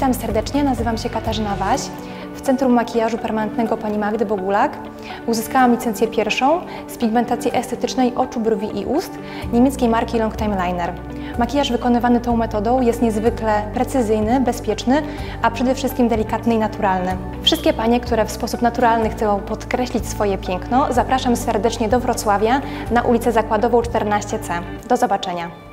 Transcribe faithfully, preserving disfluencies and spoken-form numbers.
Witam serdecznie, nazywam się Katarzyna Waś. W Centrum Makijażu Permanentnego pani Magdy Bogulak uzyskałam licencję pierwszą z pigmentacji estetycznej oczu, brwi i ust niemieckiej marki Longtime Liner. Makijaż wykonywany tą metodą jest niezwykle precyzyjny, bezpieczny, a przede wszystkim delikatny i naturalny. Wszystkie panie, które w sposób naturalny chcą podkreślić swoje piękno, zapraszam serdecznie do Wrocławia na ulicę Zakładową czternaście C. Do zobaczenia!